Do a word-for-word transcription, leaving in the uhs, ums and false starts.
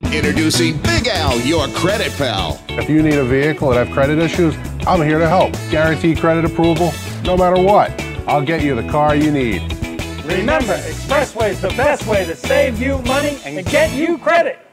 Introducing Big Al, your credit pal. If you need a vehicle that have credit issues, I'm here to help. Guaranteed credit approval, no matter what. I'll get you the car you need. Remember, Expressway is the best way to save you money and get you credit.